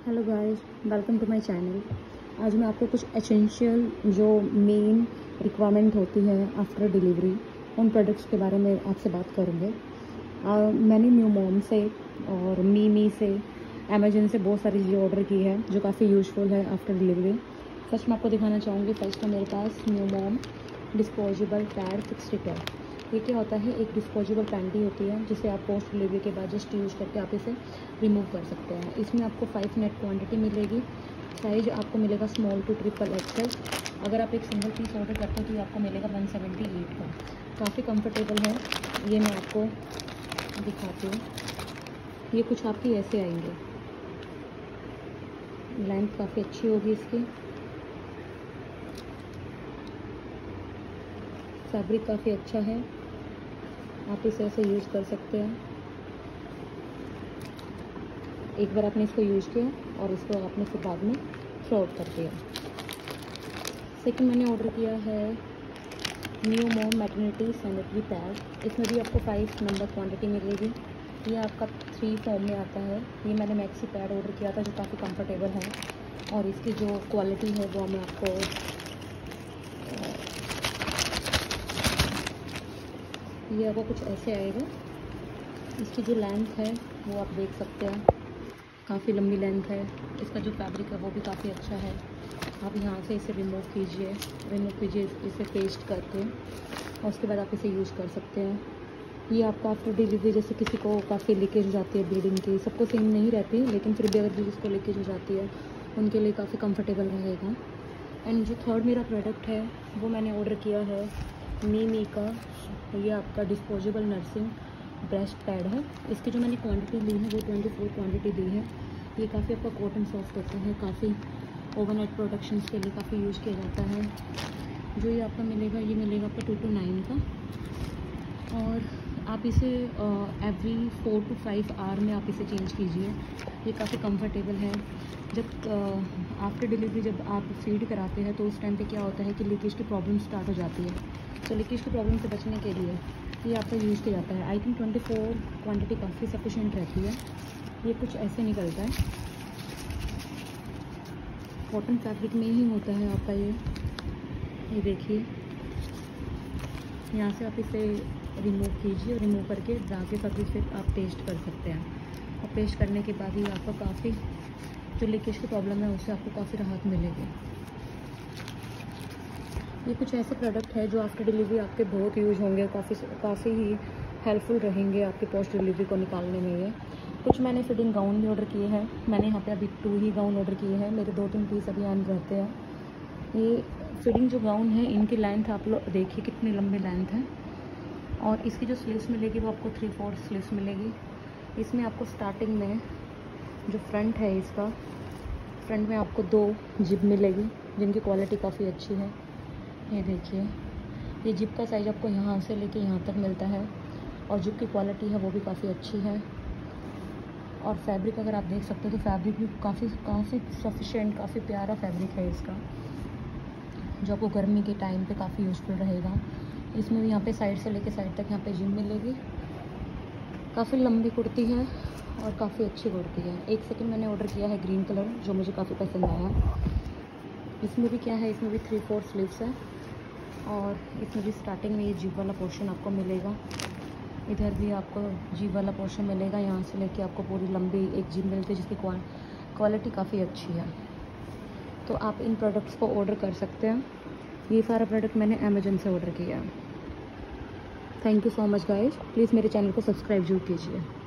Hello guys, welcome to my channel. आज मैं आपको कुछ एसेंशियल जो मेन रिक्वायरमेंट होती है आफ्टर डिलीवरी उन प्रोडक्ट्स के बारे में आपसे बात करूँगे। मैंने न्यू मॉम से और मी से अमेजन से बहुत सारी चीज़ें ऑर्डर की है जो काफ़ी यूज़फुल है आफ्टर डिलीवरी। फर्स्ट मैं आपको दिखाना चाहूँगी। फर्स्ट है मेरे पास new mom disposable pad fixed है। ये क्या होता है, एक डिस्पोजेबल पैंटी होती है जिसे आप पोस्ट डिलीवरी के बाद जस्ट यूज़ करके आप इसे रिमूव कर सकते हैं। इसमें आपको 5 नेट क्वांटिटी मिलेगी। साइज आपको मिलेगा स्मॉल टू ट्रिपल एक्सेल। अगर आप एक सिंगल पीस ऑर्डर करते हो तो ये आपको मिलेगा 178 का। काफ़ी कंफर्टेबल है। ये मैं आपको दिखाती हूँ। ये कुछ आपकी ऐसे आएंगे, लेंथ काफ़ी अच्छी होगी इसकी, फैब्रिक काफ़ी अच्छा है, आप इसे ऐसे यूज़ कर सकते हैं। एक बार आपने इसको यूज़ किया और इसको आपने फिर बाद में थ्रो आउट कर दिया। सेकंड मैंने ऑर्डर किया है new mom maternity sanitary pad. इसमें भी आपको 5 नंबर क्वांटिटी मिलेगी। ये आपका 3 फॉर्म में आता है। ये मैंने मैक्सी पैड ऑर्डर किया था जो काफ़ी कंफर्टेबल है और इसकी जो क्वालिटी है वो मैं आपको ये आपको कुछ ऐसे आएगा। इसकी जो लेंथ है वो आप देख सकते हैं, काफ़ी लंबी लेंथ है। इसका जो फैब्रिक है वो भी काफ़ी अच्छा है। आप यहाँ से इसे रिमूव कीजिए इसे पेस्ट करके और उसके बाद आप इसे यूज़ कर सकते हैं। ये आपका आफ्टर डिलीवरी, जैसे किसी को काफ़ी लीकेज हो जाती है ब्लीडिंग की, सबको सेम नहीं रहती लेकिन फिर भी अगर जिसको लीकेज हो जाती है उनके लिए काफ़ी कंफर्टेबल रहेगा। एंड जो थर्ड मेरा प्रोडक्ट है वो मैंने ऑर्डर किया है मी का। ये आपका डिस्पोजेबल नर्सिंग ब्रेस्ट पैड है। इसकी जो मैंने क्वांटिटी ली है वो 24 क्वांटिटी ली है। ये काफ़ी आपका कॉटन सॉफ्ट होता है, काफ़ी ओवरनाइट प्रोडक्शंस के लिए काफ़ी यूज़ किया जाता है। जो ये आपका मिलेगा, ये मिलेगा आपका 2 to 9 का। और आप इसे एवरी 4 to 5 आवर में आप इसे चेंज कीजिए। ये काफ़ी कंफर्टेबल है। जब आफ्टर डिलीवरी जब आप फीड कराते हैं तो उस टाइम पे क्या होता है कि लीकेज की प्रॉब्लम स्टार्ट हो जाती है। तो लीकेज की प्रॉब्लम से बचने के लिए ये आपका यूज़ किया जाता है। आई थिंक 24 क्वांटिटी काफ़ी सफिशिएंट रहती है। ये कुछ ऐसे निकलता है, कॉटन फैब्रिक में ही होता है आपका ये देखिए। यहाँ से आप इसे रिमूव कीजिए, रिमूव करके धागे फैब्रिक से आप पेस्ट कर सकते हैं और पेस्ट करने के बाद ही आपको काफ़ी जो लीकेज की प्रॉब्लम है उससे आपको काफ़ी राहत मिलेगी। ये कुछ ऐसे प्रोडक्ट है जो आफ्टर डिलीवरी आपके बहुत यूज़ होंगे, काफ़ी ही हेल्पफुल रहेंगे आपके पोस्ट डिलीवरी को निकालने में। ये कुछ मैंने फिटिंग गाउन भी ऑर्डर किए हैं। मैंने यहाँ पे अभी 2 ही गाउन ऑर्डर किए हैं। मेरे 2-3 पीस अभी आन रहते हैं। ये फिटिंग जो गाउन है इनकी लेंथ आप लोग देखिए कितनी लंबी लेंथ है। और इसकी जो स्लीव्स मिलेगी वो आपको 3/4 स्लीव्स मिलेगी। इसमें आपको स्टार्टिंग में जो फ्रंट है इसका, फ्रंट में आपको 2 जिप मिलेगी जिनकी क्वालिटी काफ़ी अच्छी है। ये देखिए, ये जिप का साइज़ आपको यहाँ से लेके यहाँ तक मिलता है और जिप की क्वालिटी है वो भी काफ़ी अच्छी है। और फैब्रिक अगर आप देख सकते हो तो फैब्रिक भी काफ़ी सफिशिएंट, काफ़ी प्यारा फैब्रिक है इसका, जो आपको गर्मी के टाइम पे काफ़ी यूज़फुल रहेगा। इसमें भी यहाँ पे साइड से लेके साइड तक यहाँ पे जिप मिलेगी। काफ़ी लंबी कुर्ती है और काफ़ी अच्छी कुर्ती है। एक सेकंड मैंने ऑर्डर किया है ग्रीन कलर जो मुझे काफ़ी पसंद आया। इसमें भी क्या है, इसमें भी 3/4 स्लीव्स है और इसमें भी स्टार्टिंग में ये जिप वाला पोर्शन आपको मिलेगा। इधर भी आपको जिप वाला पोर्शन मिलेगा। यहाँ से लेके आपको पूरी लंबी एक जिप मिलती है जिसकी क्वालिटी काफ़ी अच्छी है। तो आप इन प्रोडक्ट्स को ऑर्डर कर सकते हैं। ये सारा प्रोडक्ट मैंने अमेजन से ऑर्डर किया है। Thank you so much guys. Please मेरे चैनल को सब्सक्राइब जरूर कीजिए।